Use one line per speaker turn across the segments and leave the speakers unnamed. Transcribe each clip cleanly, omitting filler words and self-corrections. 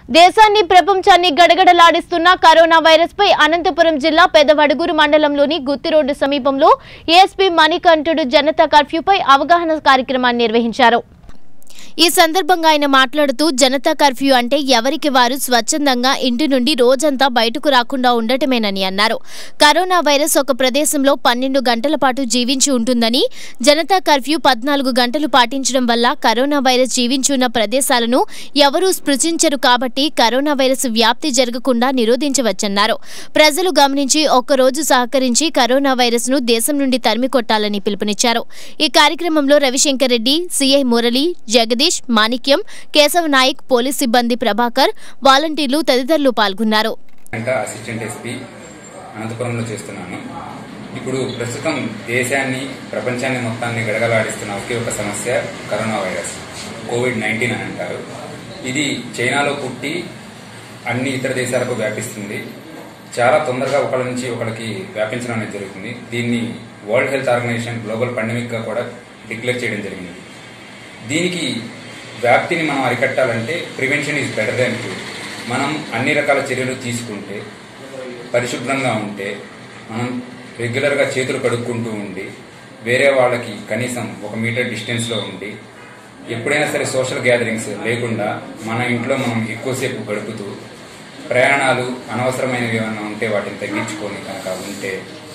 దేశాన్ని ప్రపంచాన్ని గడగడలాడిస్తున్న కరోనా వైరస్ పై అనంతపురం జిల్లా పెదవడుగురు మండలంలోని గుత్తి రోడ్డు సమీపంలో ఏఎస్పీ మణికంఠుడు జనతా కర్ఫ్యూపై అవగాహన కార్యక్రమాన్ని నిర్వహించారు. ఈ సందర్భంగా ఆయన మాట్లాడుతూ జనతా కర్ఫ్యూ అంటే ఎవరికి వారు స్వచ్ఛందంగా ఇంటి నుండి రోజంతా బయటకు రాకుండా ఉండటమేనని అన్నారు. కరోనా వైరస్ ఒక ప్రదేశంలో 12 గంటల పాటు జీవించి ఉంటుందని, జనతా కర్ఫ్యూ 14 గంటలు పాటించడం వల్ల కరోనా వైరస్ జీవించి ఉన్న ప్రదేశాలను ఎవరూ స్పృశించరు కాబట్టి కరోనా వైరస్ వ్యాప్తి జరగకుండా నిరోధించవచ్చన్నారు. ప్రజలు గమనించి ఒక్కరోజు సహకరించి కరోనా వైరస్ ను దేశం నుండి తరిమికొట్టాలని పిలుపునిచ్చారు. ఈ కార్యక్రమంలో రవిశంకర్ రెడ్డి, సిఐ మురళి, జగదీష్, మాణిక్యం, కేశవ నాయక్, పోలీస్ సిబ్బంది ప్రభాకర్, వాలంటీర్లు తదితరులు పాల్గొన్నారు.
అసిస్టెంట్ ఎస్పీ అనంతపురంలో చేస్తున్నాను. ఇప్పుడు ప్రస్తుతం దేశాన్ని ప్రపంచాన్ని మొత్తాన్ని గడగలాడిస్తున్న ఒకే ఒక సమస్య కరోనా వైరస్, కోవిడ్-19 అని అంటారు. ఇది చైనాలో పుట్టి అన్ని ఇతర దేశాలకు వ్యాపిస్తుంది. చాలా తొందరగా ఒకళ్ళ నుంచి ఒకరికి వ్యాపించడం అనేది జరుగుతుంది. దీన్ని World Health Organization global pandemic గా కూడా డిక్లేర్ చేయడం జరిగింది. దీనికి వ్యాప్తిని మనం అరికట్టాలంటే prevention is better than cure. మనం అన్ని రకాల చర్యలు తీసుకుంటే, పరిశుభ్రంగా ఉంటే, మనం రెగ్యులర్గా చేతులు కడుక్కుంటూ ఉండి, వేరే వాళ్ళకి కనీసం 1 మీటర్ డిస్టెన్స్లో ఉండి, ఎప్పుడైనా సరే సోషల్ గ్యాదరింగ్స్ లేకుండా మన ఇంట్లో మనం ఎక్కువసేపు గడుపుతూ, ప్రయాణాలు అనవసరమైనవి ఏమన్నా ఉంటే వాటిని తగ్గించుకొని కనుక ఉంటే,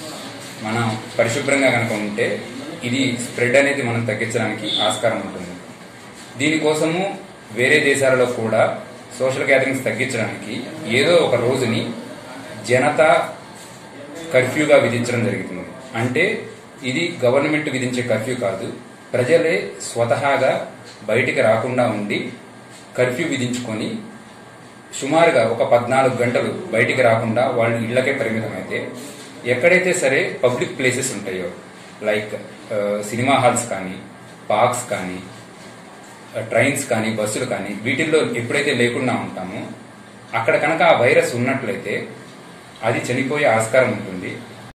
మనం పరిశుభ్రంగా కనుక ఉంటే ఇది స్ప్రెడ్ అనేది మనం తగ్గించడానికి ఆస్కారం ఉంటుంది. దీనికోసము వేరే దేశాలలో కూడా సోషల్ గ్యాదరింగ్స్ తగ్గించడానికి ఏదో ఒక రోజుని జనతా కర్ఫ్యూగా విధించడం జరుగుతుంది. అంటే ఇది గవర్నమెంట్ విధించే కర్ఫ్యూ కాదు, ప్రజలే స్వతహాగా బయటికి రాకుండా ఉండి కర్ఫ్యూ విధించుకొని సుమారుగా ఒక 14 గంటలు బయటికి రాకుండా వాళ్ళు ఇళ్లకే పరిమితమైతే, ఎక్కడైతే సరే పబ్లిక్ ప్లేసెస్ ఉంటాయో లైక్ సినిమా హాల్స్ కానీ, పార్క్స్ కానీ, ట్రైన్స్ కానీ, బస్సులు కానీ, వీటిల్లో ఎప్పుడైతే లేకుండా ఉంటామో అక్కడ కనుక ఆ వైరస్ ఉన్నట్లయితే అది చనిపోయే ఆస్కారం ఉంటుంది.